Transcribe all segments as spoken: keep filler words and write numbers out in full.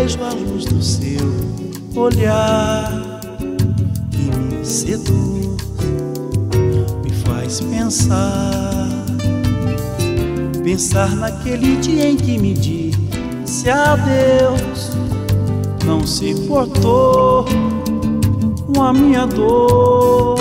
vejo a luz do seu olhar que me seduz, me faz pensar, pensar naquele dia em que me disse adeus, não se importou com a minha dor.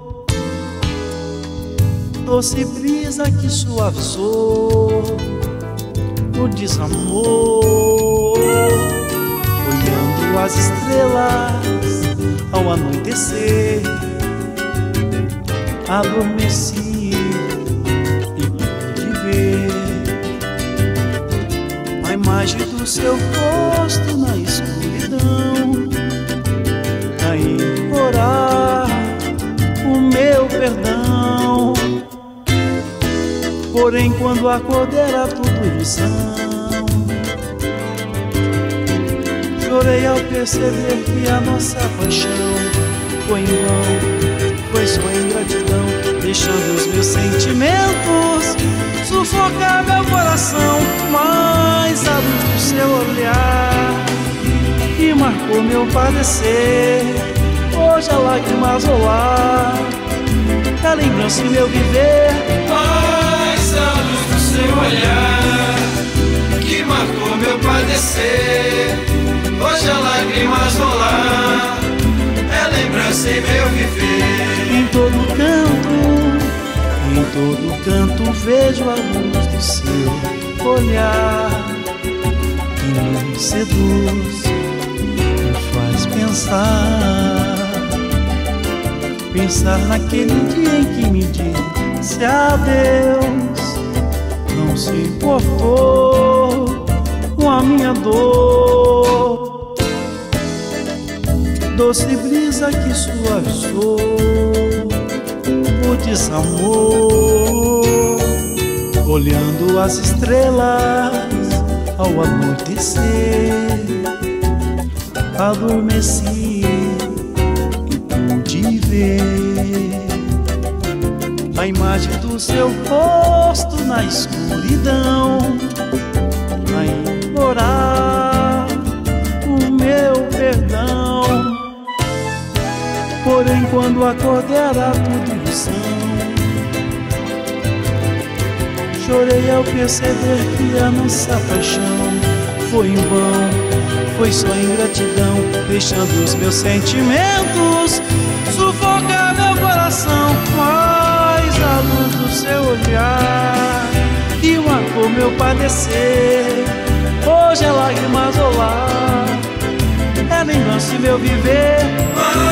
Doce brisa que suavizou o desamor, olhando as estrelas ao anoitecer, adormeci e pude ver a imagem do seu rosto na escuridão, a implorar o meu perdão. Porém, quando acordei era tudo ilusão. Chorei ao perceber que a nossa paixão foi em vão, foi só ingratidão, deixando os meus sentimentos sufocar meu coração. Mas a luz do seu olhar que marcou meu padecer, hoje a lágrimas rolar, a lembrança em meu viver. Mas a luz do seu olhar que marcou meu padecer, hoje a lágrimas rolar, é lembrança em meu viver. Em todo canto, em todo canto vejo a luz do seu olhar que me seduz, me faz pensar, pensar naquele dia em que me disse adeus, não se importou com a minha dor. Doce brisa que suavizou o desamor, olhando as estrelas ao anoitecer, adormeci e pude ver a imagem do seu rosto na escuridão, a implorar o meu perdão. Porém, quando acordei era tudo ilusão. Chorei ao perceber que a nossa paixão foi em vão, foi só ingratidão, deixando os meus sentimentos sufocar meu coração. Mas a luz do seu olhar que marcou meu padecer, hoje é lágrimas rolar, é lembrança em meu viver.